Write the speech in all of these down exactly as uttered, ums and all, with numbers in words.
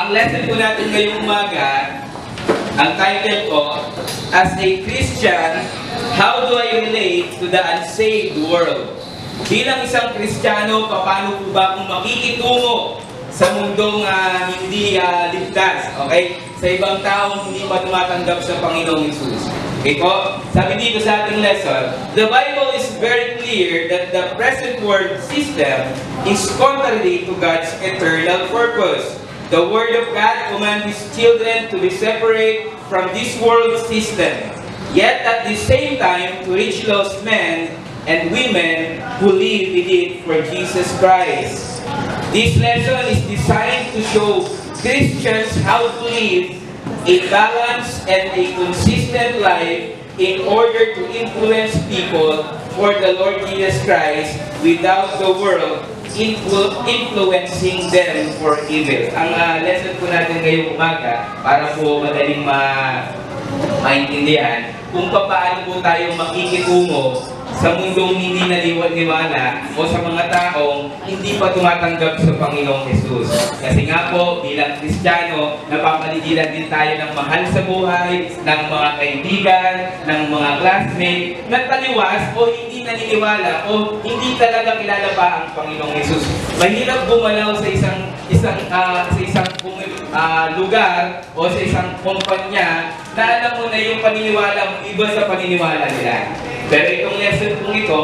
Ang lesson po natin ngayong umaga, ang title ko, As a Christian, How Do I Relate to the Unsaved World? Bilang isang Kristiyano, paano po ba kung makikitungo sa mundong uh, hindi uh, ligtas, okay? Sa ibang taong hindi pa tumatanggap sa Panginoong Hesus. Okay po? Sabi dito sa ating lesson, the Bible is very clear that the present world system is contrary to God's eternal purpose. The Word of God commands His children to be separate from this world system, yet at the same time to reach lost men and women who live in it for Jesus Christ. This lesson is designed to show Christians how to live a balanced and a consistent life in order to influence people for the Lord Jesus Christ without the world influ influencing them for evil. Ang uh, lesson po natin ngayong umaga, para po madaling ma maintindihan, kung paano po tayo makikitungo sa mundong hindi naniwala o sa mga taong hindi pa tumatanggap sa Panginoong Hesus. Kasi nga po, bilang Kristiyano, napapaligiran din tayo ng mahal sa buhay, ng mga kaibigan, ng mga classmates, na taliwas o hindi naniniwala o hindi talaga kilala pa ang Panginoong Hesus. Mahirap bumalaw sa isang isang uh, sa isang uh, lugar o sa isang kumpanya na alam mo na yung paniniwala mo iba sa paniniwala nila. Pero itong lesson pong ito,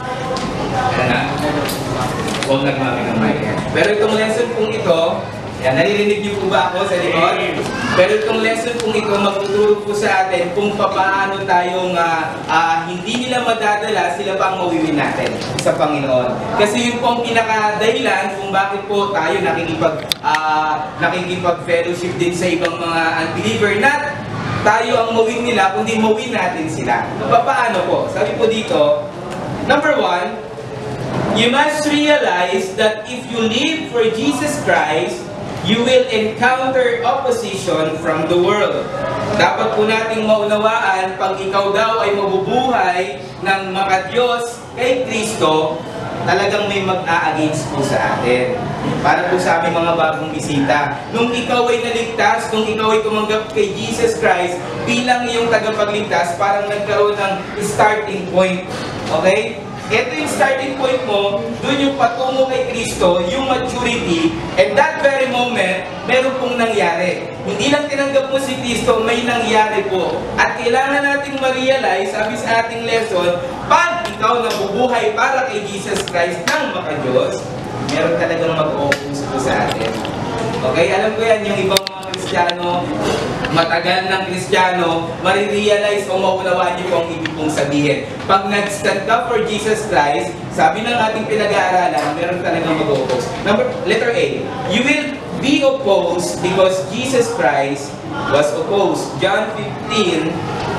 ano na? Huwag nagmamit ng mic. Pero itong lesson pong ito, yan, naririnig niyo po ba ako sa likod? Pero itong lesson pong ito, magtuturo po sa atin kung paano tayong uh, uh, hindi nila madadala, sila pa ang mawiwin natin sa Panginoon. Kasi yun po ang pinakadahilan kung bakit po tayo nakikipag, uh, nakikipag-fellowship din sa ibang mga unbeliever na tayo ang mawin nila, kundi mawin natin sila. Paano po? Sabi po dito, number one, you must realize that if you live for Jesus Christ, you will encounter opposition from the world. Dapat po nating maunawaan, pag ikaw daw ay mabubuhay ng makadiyos kay Kristo, talagang may mag-a-against po sa atin. Para po sa aming mga bagong bisita. Nung ikaw ay naligtas, nung ikaw ay tumanggap kay Jesus Christ, bilang iyong tagapagligtas, parang nagkaroon ng starting point. Okay? Ito yung starting point mo, doon yung patungo kay Kristo, yung maturity, and that very moment, meron pong nangyari. Hindi lang tinanggap mo si Kristo, may nangyari po. At kailangan nating ma-realize, sabi sa ating lesson, pag ikaw nabubuhay para kay Jesus Christ ng makadiyos, meron talagang mag-o-oppose po sa atin. Okay, alam ko yan, yung ibang mga Kristiyano, matagal ng Kristiyano, marirealize o maunawaan niyo po ang ibig pong sabihin. Pag nag-stand up for Jesus Christ, sabi ng ating pinag-aaralan, meron talagang mag-o-oppose. Number, letter A, you will be opposed because Jesus Christ was opposed. John fifteen,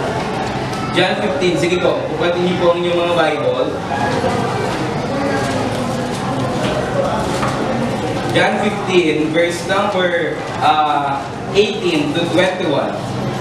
John fifteen, sige po, pupatin niyo po ang inyong mga Bible. John fifteen, verse number uh, eighteen to twenty-one.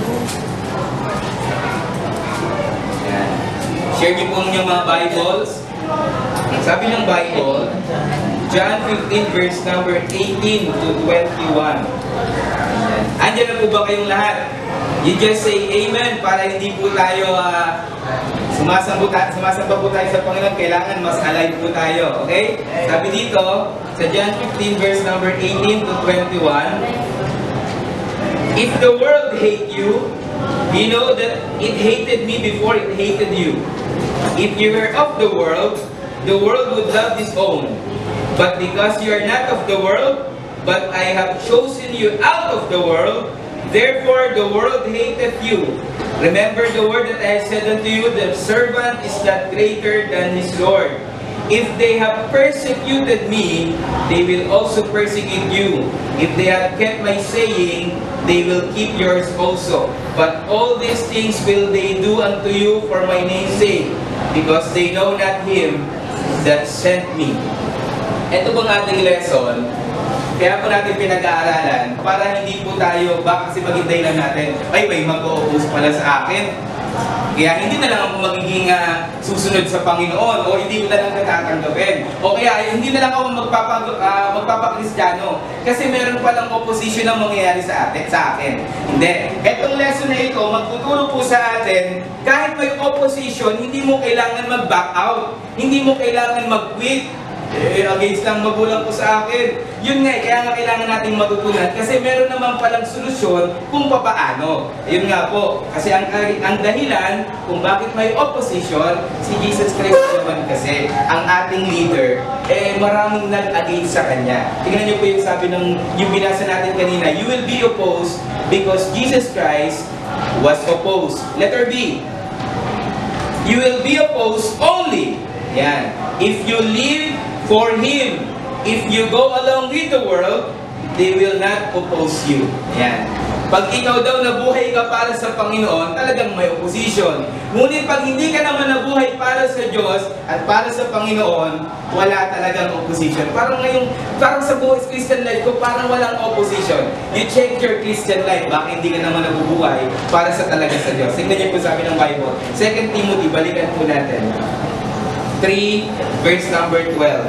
Yan. Share niyo po yung mga Bibles. Sabi ng Bible, John fifteen, verse number eighteen to twenty-one. Yan. Andiyan na po ba kayong lahat? You just say amen para hindi po tayo uh, sumasamba, sumasamba po tayo sa Panginoon. Kailangan mas alive po tayo. Okay? Sabi dito, sa John fifteen, verse number eighteen to twenty-one, if the world hate you, you know that it hated me before it hated you. If you were of the world, the world would love its own. But because you are not of the world, but I have chosen you out of the world, therefore the world hateth you. Remember the word that I have said unto you, the servant is not greater than his Lord. If they have persecuted me, they will also persecute you. If they have kept my saying, they will keep yours also. But all these things will they do unto you for my name's sake, because they know not him that sent me. Ito pong ating lesson. Kaya po natin pinag-aaralan para hindi po tayo, baka kasi maghintay lang natin, ay may mag-o-oppose pala sa akin. Kaya hindi na lang ako magiging uh, susunod sa Panginoon o hindi ko na lang natatanggapin. O kaya hindi na lang ako magpapa, uh, magpapakristyano kasi meron palang opposition na mangyayari sa atin, sa akin. Hindi. Etong lesson na ito, magtuturo po sa atin, kahit may opposition, hindi mo kailangan mag-back out. Hindi mo kailangan mag-quit. Eh, against lang magulang ko sa akin. Yun nga, kaya nga kailangan nating matutunan kasi meron naman palang solusyon kung papaano. Yun nga po, kasi ang, ang dahilan kung bakit may opposition, si Jesus Christ naman kasi, ang ating leader, eh maraming nag-against sa Kanya. Tingnan niyo po yung sabi ng, yung binasa natin kanina, you will be opposed because Jesus Christ was opposed. Letter B, you will be opposed only, yan, if you live for Him. If you go along with the world, they will not oppose you. Yan. Pag ikaw daw nabuhay ka para sa Panginoon, talagang may opposition. Ngunit pag hindi ka naman nabuhay para sa Diyos at para sa Panginoon, wala talagang opposition. Parang ngayong, parang sa buhay Christian life ko, parang walang opposition. You check your Christian life, bakit hindi ka naman nabubuhay para sa talaga sa Diyos. Tingnan niyo po sabi ng Bible. Second Timothy, balikan po natin. three, verse number twelve.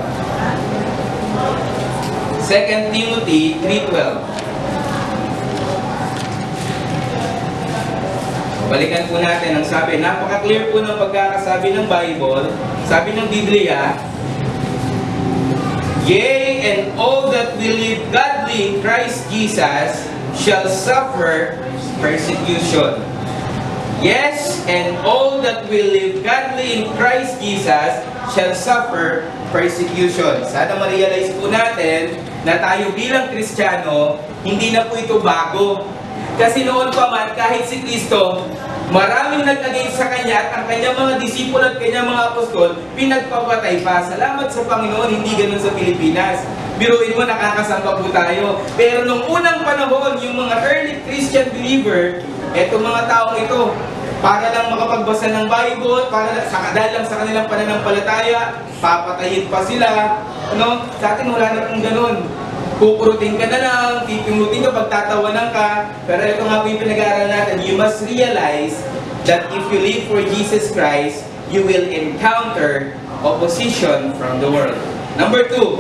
Second Timothy three twelve. Balikan po natin ang sabi. Napaka-clear po ng pagkakasabi ng Bible. Sabi ng Biblia, yea, and all that believe godly in Christ Jesus shall suffer persecution. Yes, and all that will live godly in Christ Jesus shall suffer persecution. Sana ma-realize po natin na tayo bilang Kristiyano, hindi na po ito bago. Kasi noon pa man, kahit si Kristo, maraming nag-against sa Kanya at ang Kanyang mga disipulo at Kanyang mga apostol, pinagpapatay pa. Salamat sa Panginoon, hindi ganun sa Pilipinas. Biruin mo, nakakasamba po tayo. Pero nung unang panahon, yung mga early Christian believer, etong mga taong ito, para lang makapagbasa ng Bible, para lang, sa, dahil lang sa kanilang pananampalataya, papatayin pa sila. Ano? Sa atin wala na pong ganun. Kukurutin ka na lang, pipinutin ka, pagtatawanan ka. Pero ito nga po yung pinag-aaral natin, you must realize that if you live for Jesus Christ, you will encounter opposition from the world. Number two,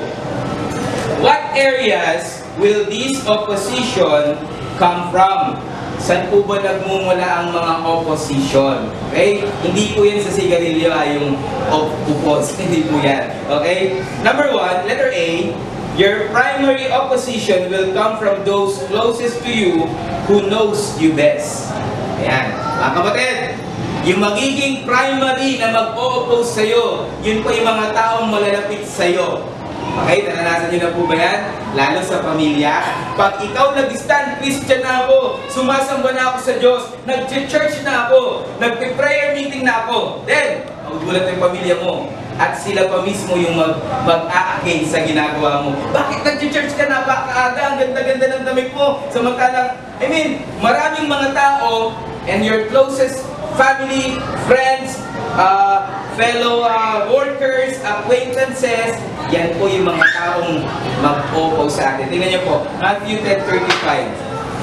what areas will this opposition come from? Saan po ba nagmumula ang mga opposition? Okay? Hindi po yan sa sigarilyo ay yung opposed. Hindi po yan. Okay? Number one, letter A, your primary opposition will come from those closest to you who knows you best. Ayan. Mga kapatid, yung magiging primary na mag-o-oppose sa'yo, yun po yung mga taong malalapit sa'yo. Okay, naranasan niyo na po ba yan? Lalo sa pamilya. Pag ikaw nag-stand, Christian na ako, sumasamba na ako sa Diyos, nag-church na ako, nag-prayer meeting na ako, then, magugulat yung pamilya mo. At sila pa mismo yung mag- mag-a-again sa ginagawa mo. Bakit nag-church ka na? Napakaaga, ang ganda-ganda ng damit mo. Samantalang, I mean, maraming mga tao, and your closest family, friends, uh, fellow uh, workers, acquaintances, yan po yung mga taong mag-oppose sa atin. Tingnan niyo po, Matthew ten thirty-five.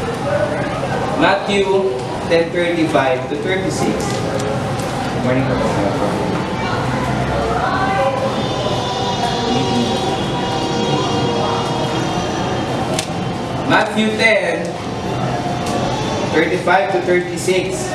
Matthew ten thirty-five to thirty-six. Good morning po. Matthew ten thirty-five to thirty-six.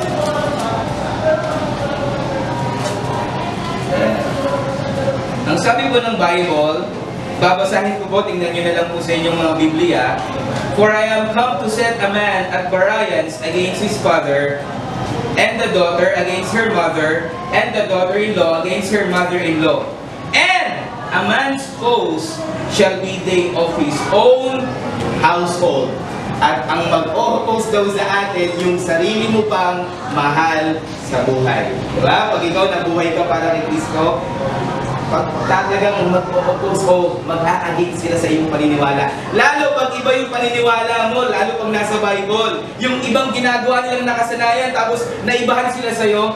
Ang sabi po ng Bible, babasahin ko po, tingnan nyo na lang po sa inyong mga Biblia. For I am come to set a man at variance against his father, and the daughter against her mother, and the daughter-in-law against her mother-in-law. And a man's foes shall be they of his own household. At ang mag-oppose daw sa atin, yung sarili mo pang mahal sa buhay. Diba? Pag ikaw nabuhay ka para kay Kristo, pag talagang mag-oppose o mag-a-against sila sa iyong paniniwala. Lalo pag iba yung paniniwala mo, lalo pag nasa Bible, yung ibang ginagawa nilang nakasanayan, tapos naibahan sila sa'yo,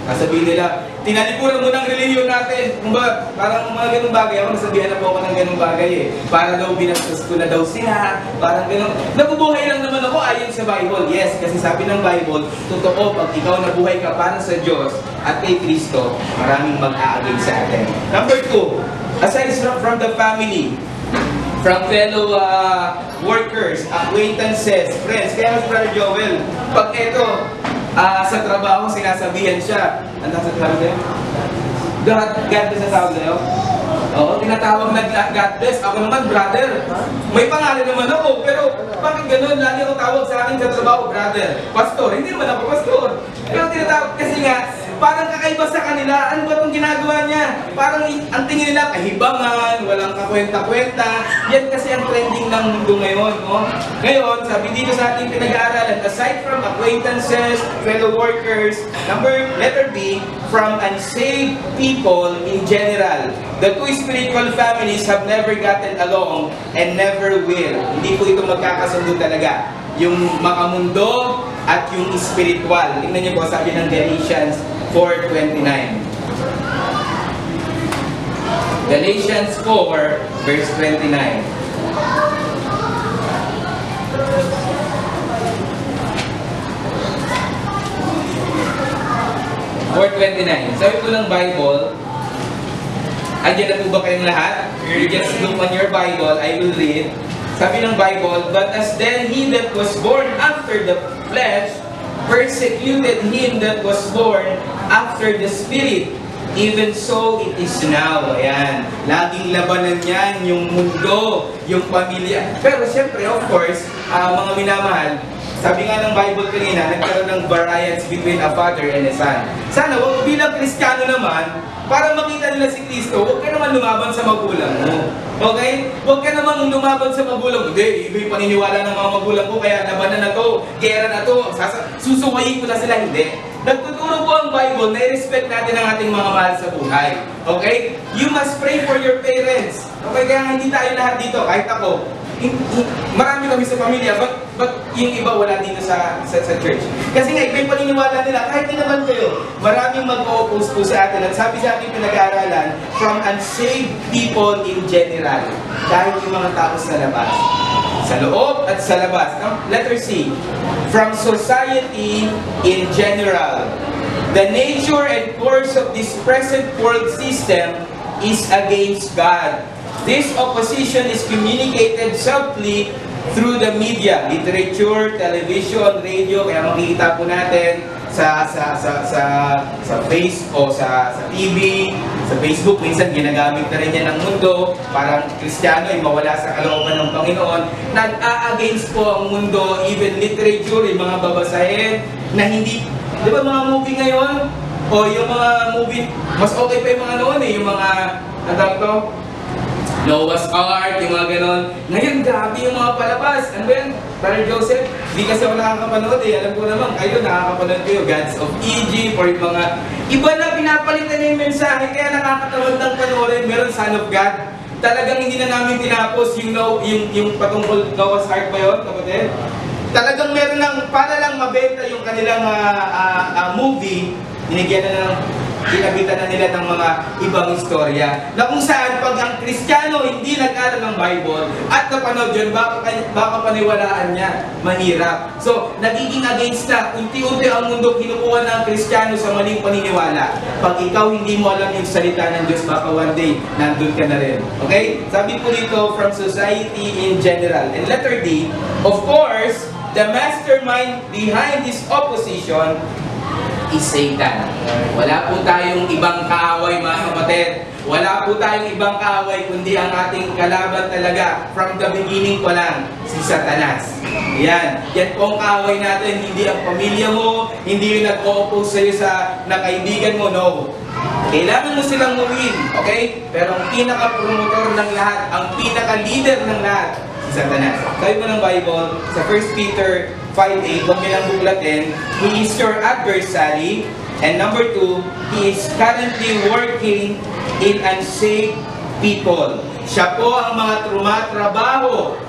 Sasabihin nila, tinalikuran mo ng relihiyon natin. Kung ba, parang mga ganung bagay. Ako nasabihan na po ako ng ganung bagay eh. Para daw binastos ko na daw sila. Parang ganun. Nabubuhay lang naman ako ayon sa Bible. Yes, kasi sabi ng Bible, totoo, pag ikaw nabuhay ka para sa Diyos at kay Kristo, maraming mag-aagay sa atin. Number two, aside from, from the family, from fellow uh, workers, acquaintances, friends. Kaya mas Brother Joel, pag ito, uh, sa trabaho, sinasabihan siya. Ano sa tawag sa'yo? God, God bless sa tawag sa'yo? Oo, tinatawag na God bless. Ako naman, brother. May pangalan naman ako, pero bakit ganun? Lagi ako tawag sa akin sa trabaho, brother. Pastor, hindi naman ako pastor. Pero tinatawag kasi nga, parang kakaiba sa kanila. Ano ba itong ginagawa niya? Parang ang tingin nila kahibangan, walang kakwenta-kwenta. Yan kasi ang trending ng mundo ngayon. No? Ngayon, sabi dito sa ating pinag-aaralan, aside from acquaintances, fellow workers, number, letter B, from unsaved people in general. The two spiritual families have never gotten along and never will. Hindi po ito magkakasundo talaga. Yung makamundo at yung spiritual. Tingnan niyo po, sabi ng Galatians four twenty-nine. Galatians four, verse twenty-nine. four twenty-nine. Sabi po ng Bible, andyan na po ba kayong lahat? You just look on your Bible, I will read. Sabi ng Bible, but as then he that was born after the flesh persecuted him that was born after the Spirit, even so it is now. Ayan. Laging labanan yan, yung mundo, yung pamilya. Pero siyempre, of course, uh, mga minamahal, sabi nga ng Bible kanina, nagkaroon ng variance between a father and a son. Sana, wag bilang Kristiyano naman, para makita nila si Kristo, huwag ka naman lumaban sa magulang mo. Okay? Huwag ka naman lumaban sa magulang mo. Hindi, iba yung paniniwala ng mga magulang ko, kaya labanan na to, gera na to, susuwayin ko na sila. Hindi. Nagtuturo po ang Bible na i-respect natin ang ating mga mahal sa buhay. Okay? You must pray for your parents. Okay? Kaya hindi tayo lahat dito, kahit ako. Marami kami sa pamilya, but, but yung iba wala dito sa, sa, sa church. Kasi nga, iba yung paniniwala nila, kahit di naman kayo, maraming mag-o-oppose po sa atin. At sabi sa ating pinag-aaralan, from unsaved people in general, kahit yung mga tao sa labas. Sa loob at sa labas. Letter C, from society in general. The nature and course of this present world system is against God. This opposition is communicated subtly through the media, literature, television, radio. Kaya makikita po natin sa sa sa sa sa Face o sa sa T V, sa Facebook, minsan ginagamit na rin yan ng mundo. Parang Kristiyano ay mawala sa kalooban ng Panginoon. Nag-a-against po ang mundo, even literature, yung mga babasahin na hindi, di ba mga movie ngayon? O yung mga movie, mas okay pa yung mga noon eh, yung mga, natawag to? Noah's Ark, yung mga ganon. Ngayon, grabe yung mga palabas. Ano ba yan? Brother Joseph, hindi kasi ako nakakapanood eh. Alam ko naman, kayo nakakapanood kayo. Gods of Egypt, or yung mga iba na pinapalitan na yung mensahe, kaya nakakatamad ng panoorin. Meron Son of God. Talagang hindi na namin tinapos yung, yung, yung patungkol Noah's Ark ba yun, kapatid? Talagang meron lang, para lang mabenta yung kanilang uh, uh, uh, movie, binigyan na ng ginabitan na nila ng mga ibang istorya na kung saan pag ang Kristiyano hindi nag-aral ng Bible at napanood yun, baka, baka paniwalaan niya, mahirap. So, nagiging against na, unti-unti ang mundo kinukuha ng Kristiyano sa maling paniniwala. Pag ikaw hindi mo alam yung salita ng Diyos, baka one day, nandun ka na rin. Okay? Sabi po dito, from society in general. And letter D, of course, the mastermind behind this opposition is Satan. Wala po tayong ibang kaaway, mga kapatid. Wala po tayong ibang kaaway, kundi ang ating kalaban talaga from the beginning pa lang, si Satanas. Yan. Yan po ang kaaway natin. Hindi ang pamilya mo, hindi yung nag-o-oppose sa'yo sa nakaibigan mo, no. Kailangan mo silang mawin, okay? Pero ang pinaka-promotor ng lahat, ang pinaka-leader ng lahat, si Satanas. Sabi mo ng Bible, sa First Peter five eight, huwag nilang buklatin, he is your adversary. And number two, he is currently working in unsaved people. Siya po ang mga trumatrabaho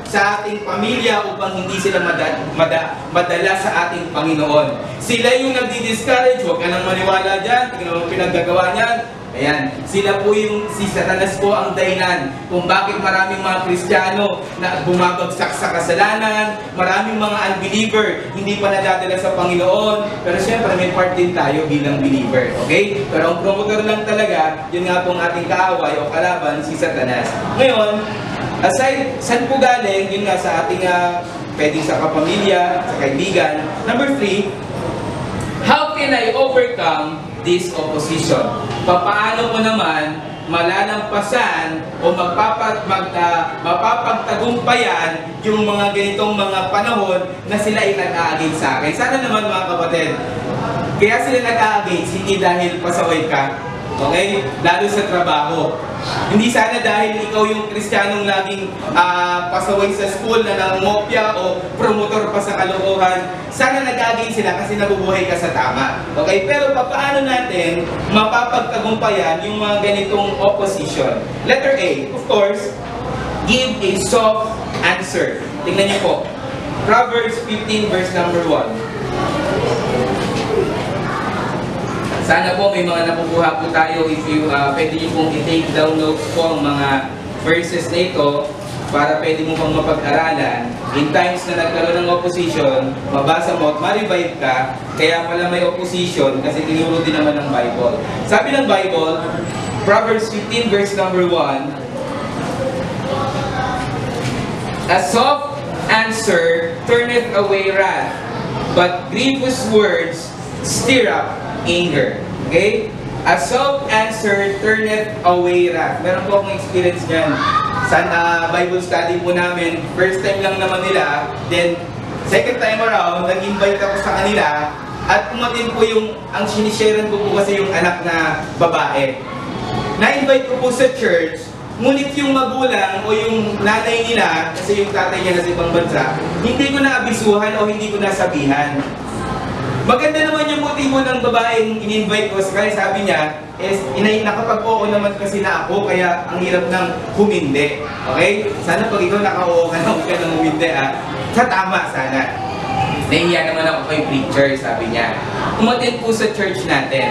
sa ating pamilya upang hindi sila mada, mada, madala sa ating Panginoon. Sila yung nagdi-discourage, huwag ka nang maniwala dyan, tingnan mo pinaggagawa niyan. Ayan, sila po yung, si Satanas po ang dahilan kung bakit maraming mga Kristiyano na bumabagsak sa kasalanan, maraming mga unbeliever, hindi pa nadadala sa Panginoon, pero syempre may part din tayo bilang believer, okay? Pero ang promotor lang talaga, yun nga pong ating kaaway o kalaban, si Satanas. Ngayon, aside, saan po galing, yun nga sa ating, uh, pwedeng sa kapamilya, sa kaibigan. Number three, how can I overcome this opposition? Paano ko naman malalampasan o magpapat, mag, uh, mapapagtagumpayan yung mga ganitong mga panahon na sila ay nag-a-against sa akin? Sana naman mga kapatid, kaya sila nag-a-against hindi dahil pasaway ka, okay? Lalo sa trabaho. Hindi sana dahil ikaw yung Kristiyanong laging uh, pasaway sa school na nangungopya o promotor pa sa kalokohan. Sana nag-again sila kasi nabubuhay ka sa tama. Okay? Pero paano natin mapapagtagumpayan yung mga ganitong opposition? Letter A, of course, give a soft answer. Tingnan niyo po. Proverbs fifteen verse number one. Sana po may mga nakukuha po tayo. If you, uh, pwede nyo pong i-take down notes po ang mga verses na ito para pwede mo pang mapag-aralan. In times na nagkaroon ng opposition, mabasa mo at ma-revive ka, kaya pala may opposition kasi tinuro din naman ng Bible. Sabi ng Bible, Proverbs fifteen verse number one, a soft answer turneth away wrath, but grievous words stir up anger. Okay? A soft answer turneth away wrath. Meron po akong experience dyan. Sa uh, Bible study po namin, first time lang naman nila, then second time around, nag-invite ako sa kanila, at umatin po yung, ang sinisharean ko po kasi yung anak na babae. Na-invite ko po sa church, ngunit yung magulang o yung nanay nila, kasi yung tatay niya nasa ibang bansa, hindi ko na abisuhan o hindi ko na sabihan. Maganda naman yung motibo ng babaeng in-invite ko. Kaya sabi niya, is, inay, nakapag-oo naman kasi na ako, kaya ang hirap ng humindi. Okay? Sana pag ikaw naka-oo ka na, huwag ka nang humindi, ah. Sa tama, sana. Nahiya naman ako kay preacher, sabi niya. Umatin po sa church natin.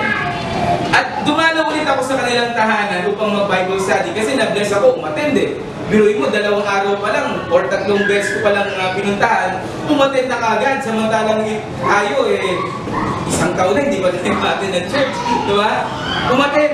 At dumalo ulit ako sa kanilang tahanan upang mag-Bible study kasi na-bless ako, umattend eh. Biruin mo, dalawang araw pa lang or tatlong beses ko pa lang uh, pinuntahan, umattend na kagad, samantalang tayo eh, isang taon na hindi pa tayo umattend ng church, di ba? Umattend.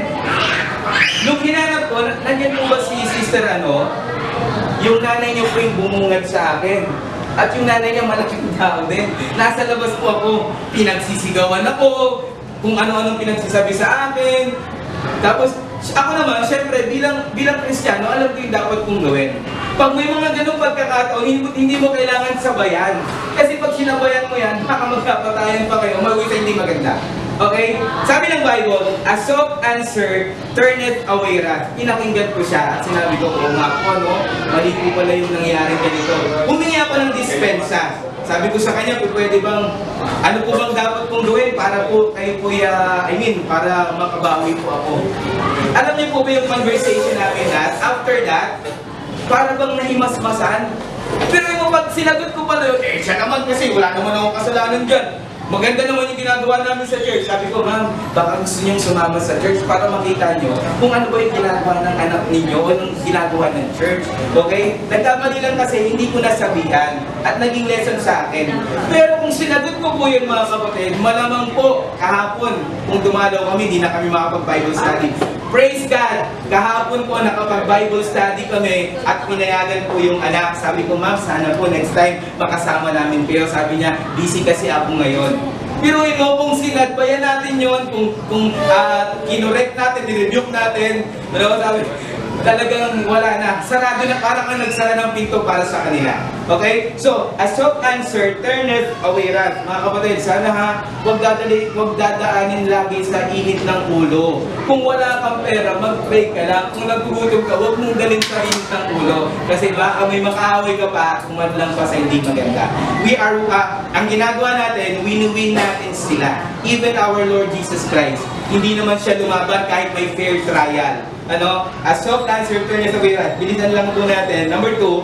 Nung hinanap ko, nandiyan po ba si sister ano, yung nanay niyo po yung bumungad sa akin. At yung nanay niya malaking tao din. Nasa labas po ako, pinagsisigawan ako, kung ano-anong pinagsasabi sa akin. Tapos, ako naman, syempre, bilang bilang Kristiyano, alam ko yung dapat kong gawin. Pag may mga ganung pagkakataon, hindi, hindi mo kailangan sabayan. Kasi pag sinabayan mo yan, baka magkapatayan pa kayo, mag-uwi sa hindi maganda. Okay? Sabi ng Bible, a soft answer turneth away wrath. Pinakinggan ko siya at sinabi ko, oo nga po, ano, mali po pala yung nangyari ganito. Humingi ako ng dispensa. Sabi ko sa kanya, pwede bang, ano po bang dapat kong gawin para po kayo po, uh, I mean, para makabawi po ako. Alam niyo po ba yung conversation namin na after that, para bang nahimasmasan? Pero yung pag sinagot ko pala yun, eh siya naman kasi wala naman akong kasalanan dyan. Maganda naman yung ginagawa namin sa church. Sabi ko, ma'am, baka gusto niyong sumama sa church para makita niyo kung ano ba yung ginagawa ng anak ninyo o yung ginagawa ng church. Okay? Nagkamali lang kasi hindi ko nasabihan at naging lesson sa akin. Pero kung sinagot ko po yun mga kapatid, malamang po kahapon kung dumalaw kami, hindi na kami makapag-Bible study. Praise God! Kahapon po nakapag-Bible study kami at pinayagan po yung anak. Sabi ko, ma'am, sana po next time makasama namin kayo. Sabi niya, busy kasi ako ngayon. Pero ino, kung sinadbayan natin yon, kung, kung uh, kinorek natin, nirebuke natin, ano, sabi, talagang wala na. Sarado na, parang ang nagsara ng pinto para sa kanila. Okay? So, a soft answer turneth away wrath. Mga kapatid, sana ha, huwag dadali, huwag dadaanin lagi sa init ng ulo. Kung wala kang pera, mag-pray ka lang. Kung nagugutom ka, huwag mong dalhin sa init ng ulo. Kasi baka may makaaway ka pa, kumadlang pa sa hindi maganda. We are, uh, ang ginagawa natin, win-win natin sila. Even our Lord Jesus Christ. Hindi naman siya lumaban kahit may fair trial. Ano? A soft answer turneth away wrath. Bilisan lang po natin. Number two,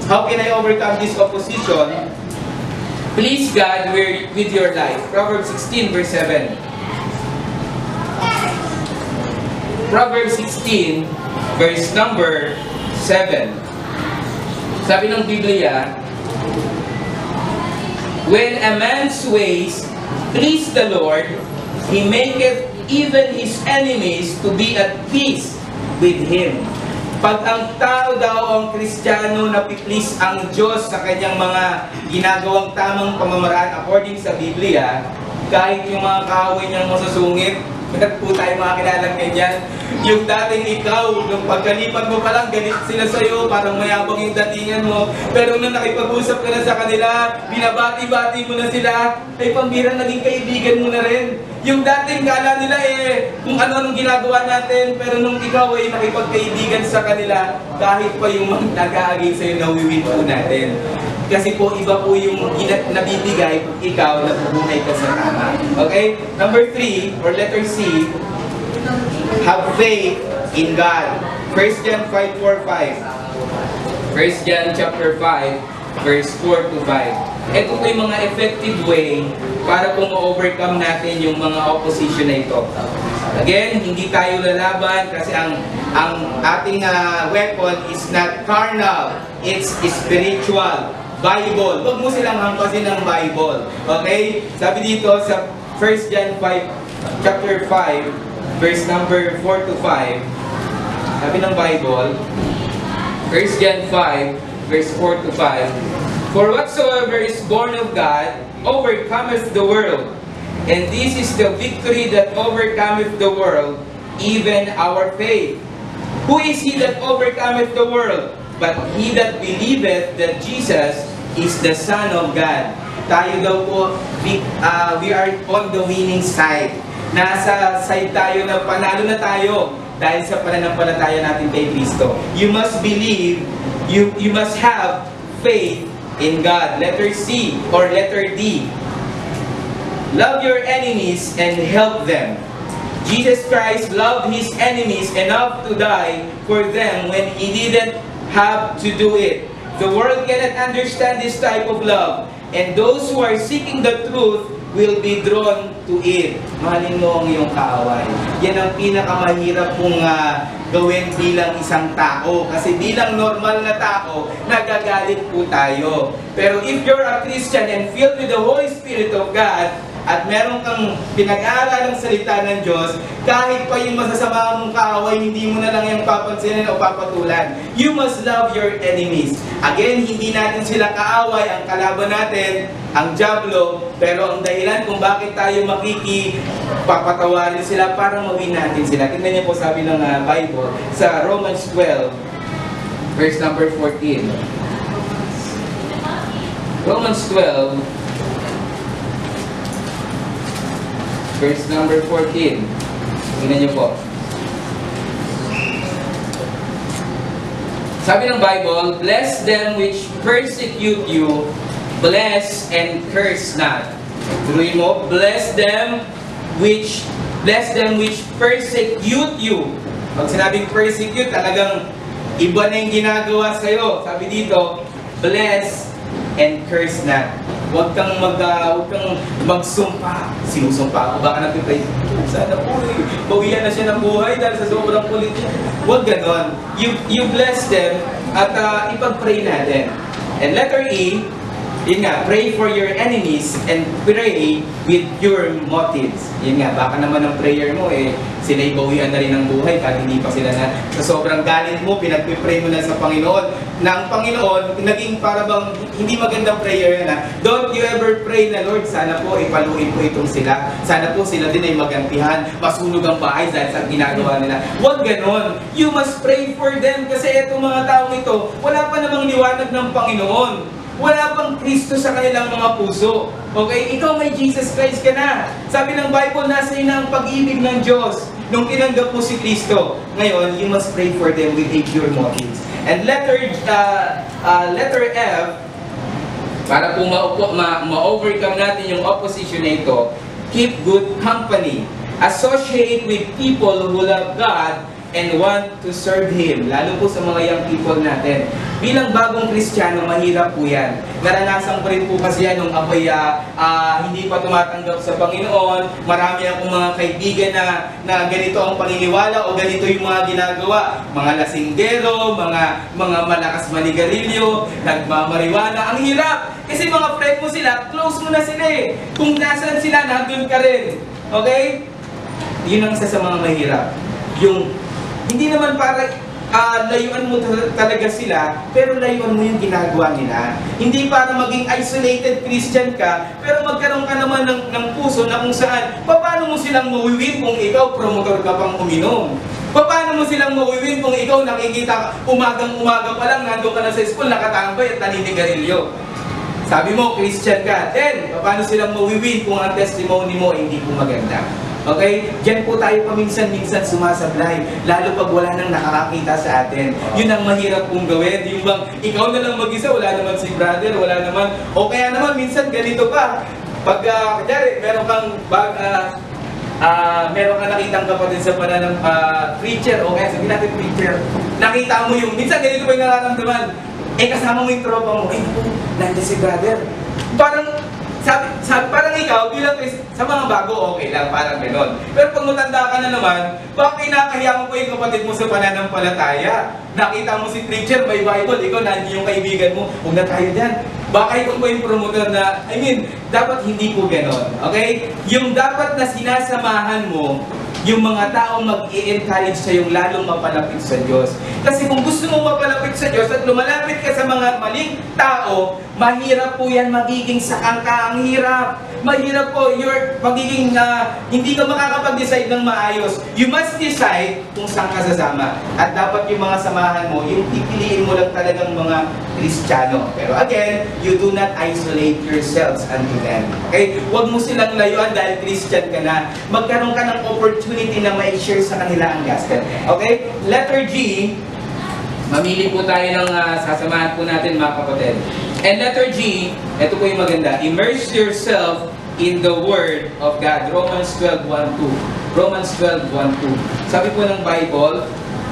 How can I overcome this opposition? Please God with your life. Proverbs sixteen verse seven. Proverbs sixteen verse number seven. Sabi ng Biblia, when a man's ways please the Lord, He maketh even his enemies to be at peace with him. Pag ang tao daw ang Kristiyano na piplease ang Diyos sa kanyang mga ginagawang tamang pamamaraan according sa Biblia, kahit yung mga kaaway niyang masusungit, meron po tayo mga kilalang ganyan. Yung dating ikaw, nung pagkalipat mo pa lang, ganit sila sa'yo, parang mayabang yung datingan mo. Pero nung nakipag-usap ka na sa kanila, binabati-bati mo na sila, ay pambirang naging kaibigan mo na rin. Yung dating kala nila eh, kung ano-anong ginagawa natin, pero nung ikaw ay nakipagkaibigan sa kanila, kahit pa yung nag-aagay sa'yo, nawiwin po natin. Kasi po, iba po yung nabibigay kung ikaw nabubuhay ka sa tama. Okay? Number three, or letter C, have faith in God. First John five four five. First John chapter five, verse four to five. Ito po yung mga effective way para po ma-overcome natin yung mga opposition na ito. Again, hindi tayo lalaban kasi ang ang ating uh, weapon is not carnal, it's spiritual. Bible. Huwag mo silang hampasin ng Bible. Okay? Sabi dito sa First John five, chapter five, verse number four to five. Sabi ng Bible, First John five, verse four to five. For whatsoever is born of God overcometh the world. And this is the victory that overcometh the world, even our faith. Who is he that overcometh the world? But he that believeth that Jesus is the Son of God. Tayo daw po, we, uh, we are on the winning side. Nasa side tayo na panalo na tayo dahil sa pananampalataya natin kay Kristo. You must believe, you, you must have faith in God. Letter C or letter D. Love your enemies and help them. Jesus Christ loved His enemies enough to die for them when He didn't have to do it. The world cannot understand this type of love, and those who are seeking the truth will be drawn to it. Mahalin mo ang iyong kaaway. Yan ang pinakamahirap pong uh, gawin bilang isang tao. Kasi bilang normal na tao, nagagalit po tayo. Pero if you're a Christian and filled with the Holy Spirit of God, at meron kang pinag-aaral ng salita ng Diyos, kahit pa yung masasama mong kaaway, hindi mo na lang yung papansinin o papatulan. You must love your enemies. Again, hindi natin sila kaaway. Ang kalaban natin, ang dyablo, pero ang dahilan kung bakit tayo makikipapatawarin sila para mawin natin sila. Tingnan niyo po sabi ng uh, Bible sa Romans twelve, verse number fourteen. Romans twelve, verse number fourteen. Tingnan niyo po. Sabi ng Bible, bless them which persecute you, bless and curse not. Tuloy mo, bless them which bless them which persecute you. Pag sinabing persecute, talagang iba na yung ginagawa sa'yo. Sabi dito, bless and curse not. Huwag kang mag, uh, huwag kang magsumpa. Sinusumpa ako. Baka nagpipray, sana po eh. Bawian na siya ng buhay dahil sa sobrang kulit niya. Huwag ganon. You, you bless them at uh, ipag-pray natin. And letter E, yun nga, pray for your enemies and pray with your motives. Yun nga, baka naman ang prayer mo eh, sila'y bawian na rin ng buhay kahit hindi pa sila na sa sobrang galit mo, pinagpipray mo na sa Panginoon. Na ang Panginoon, naging para bang hindi magandang prayer na, don't you ever pray na, Lord, sana po ipaluin po itong sila. Sana po sila din ay magantihan, masunog ang bahay dahil sa ginagawa nila. Huwag ganon. You must pray for them kasi itong mga taong ito, wala pa namang liwanag ng Panginoon. Wala pang Kristo sa kanilang mga puso. Okay? Ikaw may Jesus Christ ka na. Sabi ng Bible, nasa iyo na ang pag-ibig ng Diyos nung tinanggap mo si Kristo. Ngayon, you must pray for them with a pure motives. And letter, uh, uh, letter F, para po ma-overcome natin yung opposition na ito, keep good company. Associate with people who love God and want to serve Him. Lalo po sa mga young people natin. Bilang bagong Kristiyano, mahirap po yan. Naranasan ko rin po kasi yan nung ako'y uh, uh, hindi pa tumatanggap sa Panginoon. Marami akong mga kaibigan na, na ganito ang paniniwala o ganito yung mga ginagawa. Mga lasinggero, mga, mga malakas manigarilyo, nagmamariwana. Ang hirap! Kasi mga friend mo sila, close mo na sila eh. Kung nasaan sila, nandun ka rin. Okay? Yun ang isa sa mga mahirap. Yung, hindi naman para uh, layuan mo talaga sila, pero layuan mo yung ginagawa nila. Hindi para maging isolated Christian ka, pero magkaroon ka naman ng, ng puso na kung saan, paano mo silang mawiwin kung ikaw promotor ka pang uminom? Paano mo silang mawiwin kung ikaw nakikita umagang-umaga pa lang, nandun ka na sa school, nakatambay at naninigarilyo? Sabi mo, Christian ka. Then, paano silang mawiwin kung ang testimony mo ay hindi po maganda? Okay? Diyan po tayo paminsan-minsan sumasablay. Lalo pag wala nang nakakakita sa atin. Yun ang mahirap pong gawin. Yung bang, ikaw na lang mag-isa, wala naman si brother, wala naman. O kaya naman, minsan ganito pa. Pag, uh, kanyari, meron kang bag, uh, uh, meron kang nakitang kapatid sa pananang uh, preacher, o kaya sabihin natin preacher, nakita mo yung, minsan ganito ba yung nararamdaman? Eh, kasama mo yung tropa mo, eh, nandiyan si brother. Parang, sabi, sabi, parang ikaw, bilang sa mga bago, okay lang, parang gano'n. Pero pag matanda ka na naman, bakit kinakahiya mo po yung kapatid mo sa pananampalataya? Nakita mo si preacher, may Bible, ikaw, nandiyan yung kaibigan mo, huwag na tayo dyan. Baka ikaw po yung promoter na, I mean, dapat hindi po gano'n, okay? Yung dapat na sinasamahan mo, yung mga taong mag-i-encourage sa yung lalong mapalapit sa Diyos. Kasi kung gusto mo mapalapit sa Diyos at lumalapit ka sa mga maling tao, mahirap po yan magiging sakang ka. Ang hirap. Mahirap po, you're magiging uh, hindi ka makakapag-decide ng maayos. You must decide kung saan ka sasama. At dapat yung mga samahan mo, yung pipiliin mo lang talagang mga Kristiyano. Pero again, you do not isolate yourselves unto them. Okay? Huwag mo silang layuan dahil Christian ka na. Magkaroon ka ng opportunity na ma-share sa kanila ang gospel. Okay? Letter G, mamili po tayo ng uh, sasamahan po natin mga kapatid. And letter G, ito po yung maganda. Immerse yourself in the Word of God. Romans twelve one two. Romans twelve one two. Sabi po ng Bible,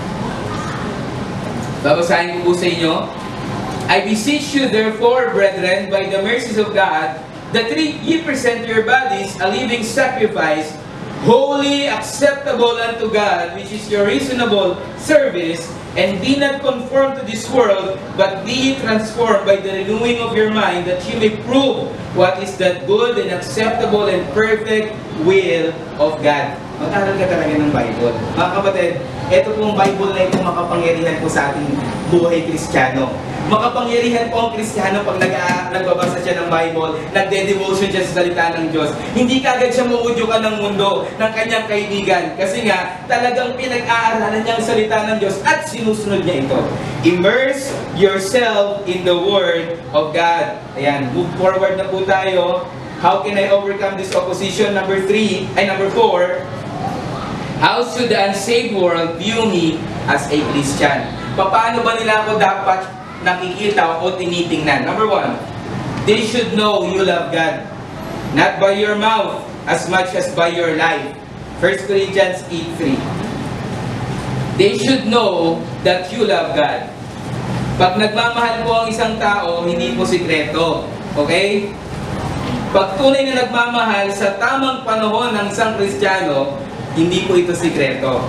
babasahin ko po sa inyo, I beseech you therefore, brethren, by the mercies of God, that ye present your bodies a living sacrifice, holy, acceptable unto God, which is your reasonable service, and be not conformed to this world, but be transformed by the renewing of your mind, that you may prove what is that good and acceptable and perfect will of God. Mag-aral ka talaga ng Bible. Mga kapatid, ito pong Bible na ito makapangyarihan po sa ating buhay Kristiyano. Makapangyarihan po ang Kristiyano pag nag nagbabasa siya ng Bible, nagde-devotion siya sa salita ng Diyos. Hindi kagad siya mauudyukan ng mundo, ng kanyang kaibigan. Kasi nga, talagang pinag-aaralan niya ang salita ng Diyos at sinusunod niya ito. Immerse yourself in the Word of God. Ayan, move forward na po tayo. How can I overcome this opposition? Number three, ay number four, how should the unsaved world view me as a Christian? Paano ba nila ako dapat nakikita o tinitingnan? Number one, they should know you love God. Not by your mouth as much as by your life. First Corinthians eight three. They should know that you love God. Pag nagmamahal po ang isang tao, hindi po sikreto. Okay? Pag tunay na nagmamahal sa tamang panahon ng isang Kristiyano, hindi po ito sikreto.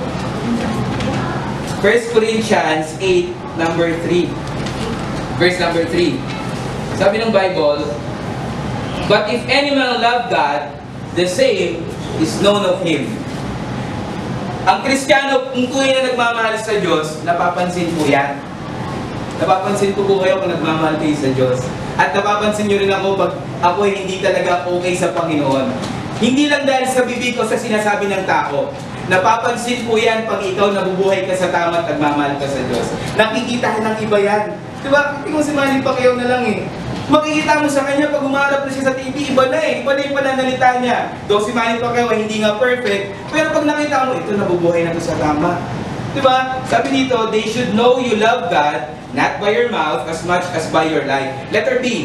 First Corinthians eight, number three. Verse number three. Sabi ng Bible, but if any man love God, the same is known of Him. Ang Kristiyano, kung tunay na nagmamahal sa Diyos, napapansin po yan. Napapansin po po kayo kung nagmamahal kayo sa Diyos. At napapansin nyo rin ako pag ako ay hindi talaga okay sa Panginoon. Hindi lang dahil sa bibig ko sa sinasabi ng tao. Napapansin po yan pag ikaw nabubuhay ka sa tama at nagmamahal ka sa Diyos. Nakikita ng iba yan. Diba? Hindi mo si Manny Pacquiao na lang eh. Makikita mo sa kanya pag umarap na siya sa T V, iba na eh. Iba na yung pananalita niya. Though si Manny Pacquiao hindi nga perfect, pero pag nakita mo, ito nabubuhay na to sa tama. Diba? Sabi dito, they should know you love God, not by your mouth as much as by your life. Letter B,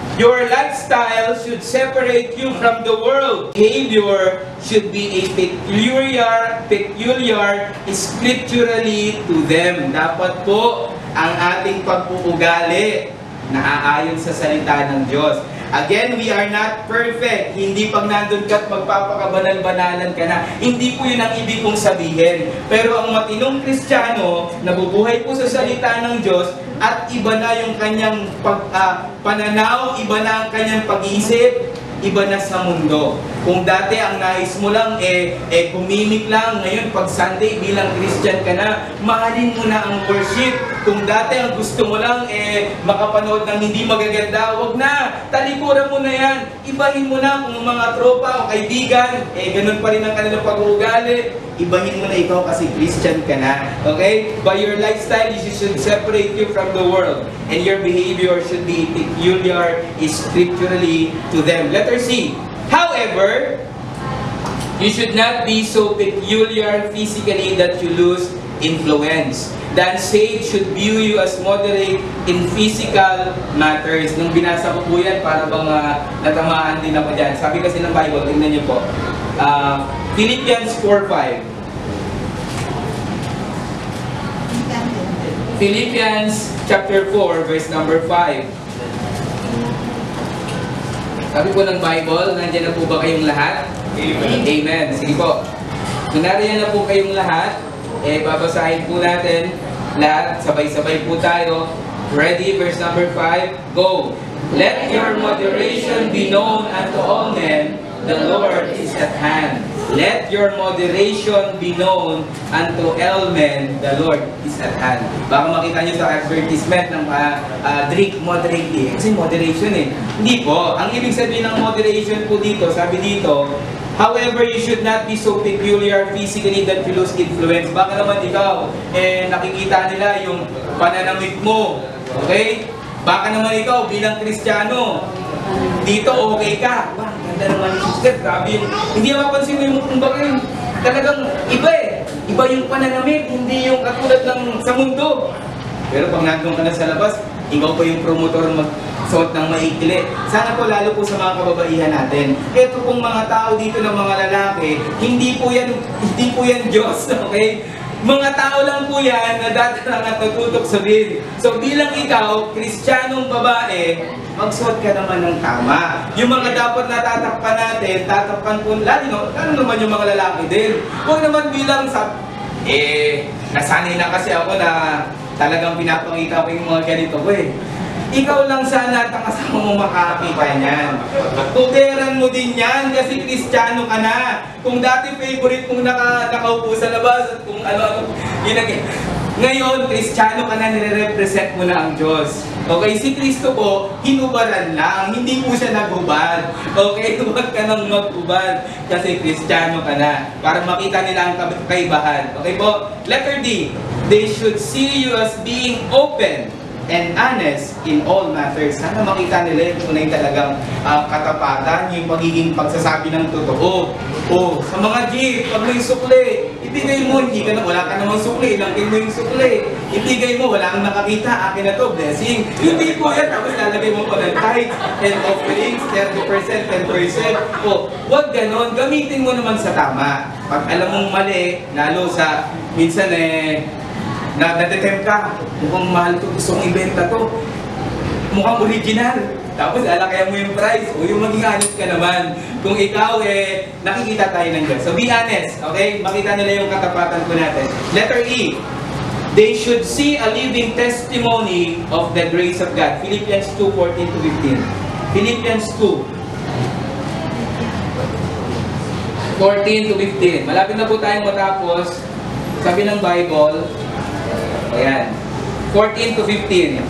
Your lifestyle should separate you from the world. Behavior should be a peculiar, peculiar scripturally to them. Dapat po ang ating pag-uugali naaayon sa salita ng Diyos. Again, we are not perfect. Hindi pag nandun ka at magpapakabanal-banalan ka na. Hindi po yun ang ibig kong sabihin. Pero ang matinong Kristiyano, nabubuhay po sa salita ng Diyos, at iba na yung kanyang pag, uh, pananaw, iba na ang kanyang pag-iisip, iba na sa mundo. Kung dati ang nais mo lang, eh, eh kumimik lang, ngayon pag Sunday bilang Christian ka na, mahalin mo na ang worship. Kung dati ang gusto mo lang, eh, makapanood ng hindi magaganda, wag na, talikuran mo na yan. Ibahin mo na kung mga tropa o kaibigan, eh, ganun pa rin ang kanilang pag-uugali. Ibahin mo na ikaw kasi Christian ka na. Okay? By your lifestyle, you should separate you from the world. And your behavior should be peculiar scripturally to them. Letter C. However, you should not be so peculiar physically that you lose influence. The unsaved should view you as moderate in physical matters. Nung binasa ko po yan, para bang uh, natamaan din ako dyan. Sabi kasi ng Bible, tingnan niyo po. Uh, Philippians four five. Philippians chapter four, verse number five. Sabi po ng Bible, nandiyan na po ba kayong lahat? Amen. Amen. Sige po. Kung nariyan na po kayong lahat, eh, babasahin po natin lahat. Sabay-sabay po tayo. Ready? Verse number five. Go. Let your moderation be known unto all men. The Lord is at hand. Let your moderation be known unto all men. The Lord is at hand. Baka makita nyo sa advertisement ng uh, uh, drink moderately. Kasi moderation eh. Hindi po. Ang ibig sabihin ng moderation po dito, sabi dito, however, you should not be so peculiar physically that you lose influence. Baka naman ikaw, eh, nakikita nila yung pananamit mo. Okay? Baka naman ikaw, bilang Kristiyano, dito okay ka. Wah, ganda naman yung sister. Grabe yung, hindi mapansin mo yung kumbaga yung, talagang iba eh. Iba yung pananamit, hindi yung katulad ng sa mundo. Pero pag nandun ka na sa labas, ikaw pa yung promotor magsuot ng maikli. Sana po lalo po sa mga kababaihan natin. Ito pong mga tao dito ng mga lalaki, hindi po yan, hindi po yan Diyos, okay? Mga tao lang po yan na dati lang at natutok sa bin. So bilang ikaw, Kristiyanong babae, magsuot ka naman ng tama. Yung mga dapat natatakpan natin, tatakpan po, lalo, no, lalo naman yung mga lalaki din. Huwag naman bilang sa, eh, nasanay na kasi ako na talagang pinapangita ko yung mga ganito ko eh. Ikaw lang sana at ang kasama mo makakita niyan. Tuteran mo din yan kasi Kristiyano ka na. Kung dati favorite mong naka, nakaupo sa labas at kung ano-ano, ginag- ngayon, Kristiyano ka na, nire-represent mo na ang Diyos. Okay, si Kristo po, hinubaran lang, hindi po siya naghubad. Okay, huwag ka nang maghubad kasi Kristiyano ka na. Para makita nila ang kaibahan. Okay po? Letter D, they should see you as being open and honest in all matters. Sana makita nila yung tunay talagang uh, katapatan, yung pagiging pagsasabi ng totoo. O, sa mga gift, pag may sukli, ibigay mo, hindi ka na, wala ka namang sukli, ilangkin mo yung sukli. Ibigay mo, wala kang nakakita, akin na to, blessing. Hindi po yan, tapos lalagay mo pa ng tithe and offerings, thirty percent, ten percent. O, wag ganon, gamitin mo naman sa tama. Pag alam mong mali, lalo sa, minsan eh, na natitempt ka, mukhang mahal to, gusto kong ibenta to, mukhang original, tapos alakayan mo yung price, o yung maging honest ka naman, kung ikaw eh, nakikita tayo ng Diyos. So be honest, okay? Makita nila yung katapatan ko natin. Letter E, they should see a living testimony of the grace of God. Philippians two fourteen to fifteen. Philippians two fourteen to fifteen. Malapit na po tayong matapos. Sabi ng Bible, ayan, fourteen to fifteen.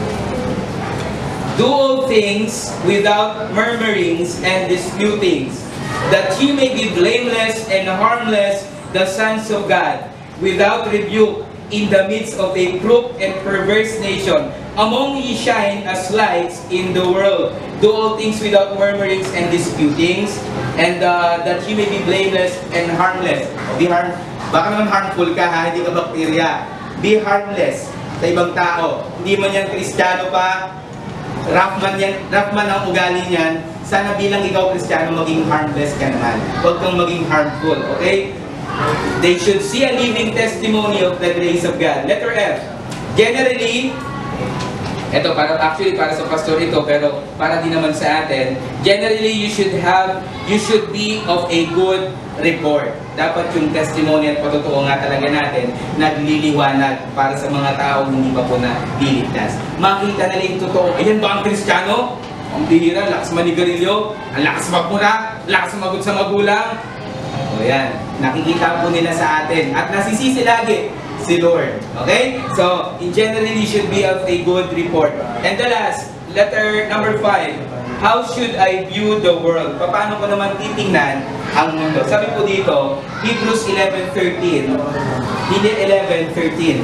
Do all things without murmurings and disputings, that ye may be blameless and harmless, the sons of God, without rebuke, in the midst of a crooked and perverse nation. Among ye shine as lights in the world. Do all things without murmurings and disputings, and uh, that ye may be blameless and harmless. Be harm, baka naman harmful ka ha, hindi ka bakterya. Be harmless sa ibang tao. Hindi man yan Kristiyano pa, rough man yan, rough man ang ugali niyan, sana bilang ikaw Kristiyano maging harmless ka naman. Huwag kang maging harmful, okay? They should see a living testimony of the grace of God. Letter F. Generally, ito para actually para sa pastor ito, pero para din naman sa atin. Generally, you should have, you should be of a good report. Dapat yung testimony at patotoo nga talaga natin nagliliwanag para sa mga taong hindi pa po na liligtas. Makita nila yung totoo. Ayan ba ang Kristiyano? Ang bihira, lakas manigarilyo, ang lakas magmura, lakas magod sa magulang. O yan, nakikita po nila sa atin at nasisisi lagi si Lord. Okay? So, in general, you should be of a good report. And the last, letter number five, how should I view the world? Paano ko naman titingnan ang mundo? Sabi po dito, Hebrews eleven thirteen. Hindi eleven thirteen.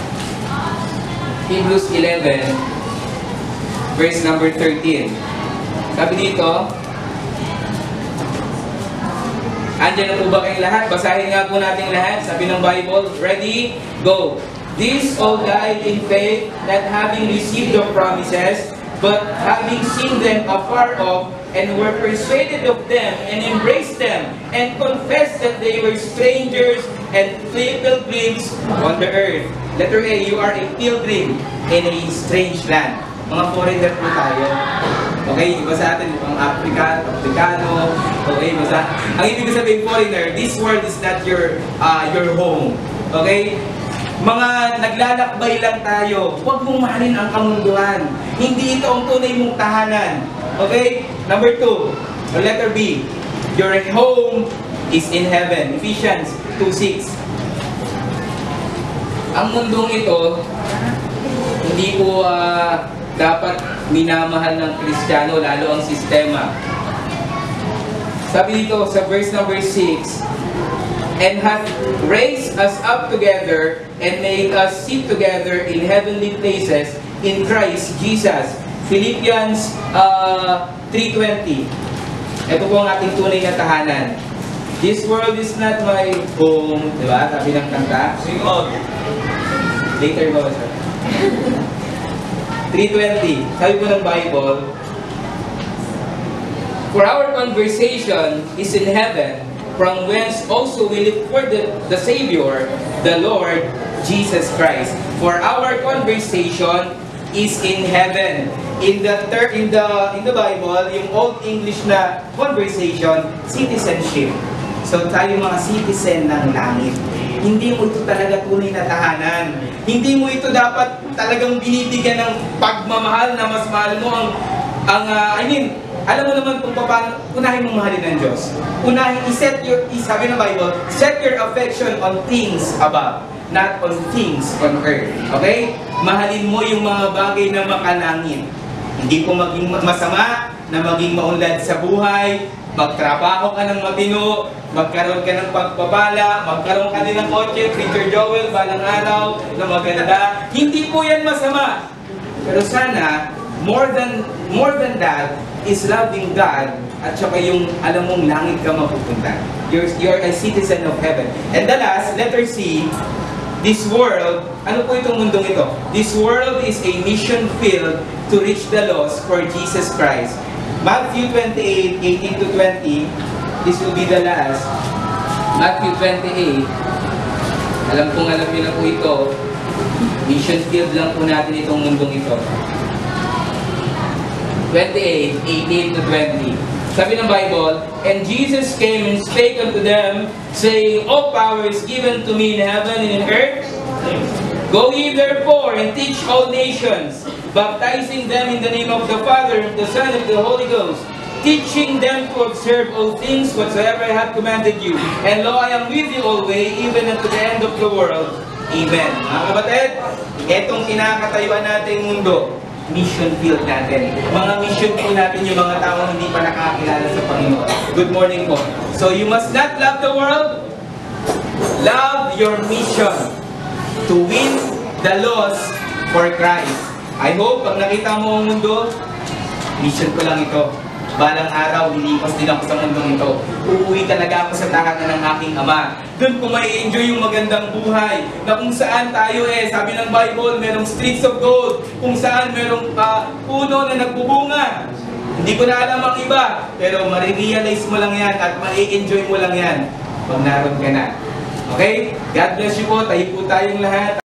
Hebrews eleven, verse number thirteen. Sabi dito, andyan na po ba kayong lahat? Basahin nga po natin lahat. Sabi ng Bible, ready, go. These all died in faith, not having received the promises, but having seen them afar off, and were persuaded of them, and embraced them, and confessed that they were strangers and pilgrims on the earth. Letter A, you are a pilgrim in a strange land. Mga foreigner po tayo. Okay, iba sa atin, ang African, Africano, okay, iba sa... Ang ibig sabihin foreigner, this world is not your uh, your home. Okay? Mga naglalakbay lang tayo, huwag mong mahalin ang kamunduhan. Hindi ito ang tunay mong tahanan. Okay? Number two, letter B, your home is in heaven. Ephesians two six. Ang mundong ito, hindi po uh, dapat minamahal ng Kristiyano, lalo ang sistema. Sabi dito sa verse number six, and hath raised us up together and made us sit together in heavenly places in Christ Jesus. Philippians uh, three twenty. Ito po ang ating tunay na tahanan. This world is not my home. Diba? Sabi ng kanta. Sing on. Later ba, sir? three twenty. Sabi po ng Bible, for our conversation is in heaven, from whence also we look for the, the Savior, the Lord Jesus Christ. For our conversation is in heaven. In the third, in the in the Bible, yung Old English na conversation, citizenship. So tayo mga citizen ng langit. Hindi mo ito talaga tunay na tahanan. Hindi mo ito dapat talagang binibigyan ng pagmamahal na mas mahal mo ang, ang uh, I mean, alam mo naman kung paano, unahin mong mahalin ng Diyos. Unahin, iset your, sabi ng Bible, set your affection on things above, not on things on earth. Okay? Mahalin mo yung mga bagay na makalangit. Hindi po maging masama na maging maunlad sa buhay, magtrabaho ka ng matino, magkaroon ka ng pagpapala, magkaroon ka din ng kotse, Preacher Joel, balang araw, na maganda. Hindi po yan masama. Pero sana, more than more than that, is loving God at saka yung alam mong langit ka mapupunta. You're, you're a citizen of heaven. And the last, letter C, this world, ano po itong mundong ito? This world is a mission field to reach the lost for Jesus Christ. Matthew twenty-eight, eighteen to twenty, this will be the last. Matthew twenty-eight, alam kong alam niyo na po ito, mission field lang po natin itong mundong ito. twenty-eight, eighteen to twenty. Sabi ng Bible, and Jesus came and spake unto them, saying, all power is given to me in heaven and in earth. Go ye therefore and teach all nations, baptizing them in the name of the Father, and the Son, and the Holy Ghost, teaching them to observe all things whatsoever I have commanded you. And lo, I am with you always, even unto the end of the world. Amen. Mga kapatid, etong kinakatayuan natin mundo, mission field natin. Mga mission po natin yung mga taong hindi pa nakakilala sa Panginoon. Good morning po. So you must not love the world. Love your mission to win the lost for Christ. I hope pag nakita mo ang mundo, mission ko lang ito. balang araw, lilipas din ako sa mundong ito. Uuwi talaga ako sa tahanan ng aking Ama. Doon ko may enjoy yung magandang buhay, na kung saan tayo eh, sabi ng Bible, merong streets of gold, kung saan merong uh, puno na nagbubunga. Hindi ko na alam ang iba, pero marirealize mo lang yan at mai-enjoy mo lang yan pag naroon ka na. Okay? God bless you po, tayo po tayong lahat.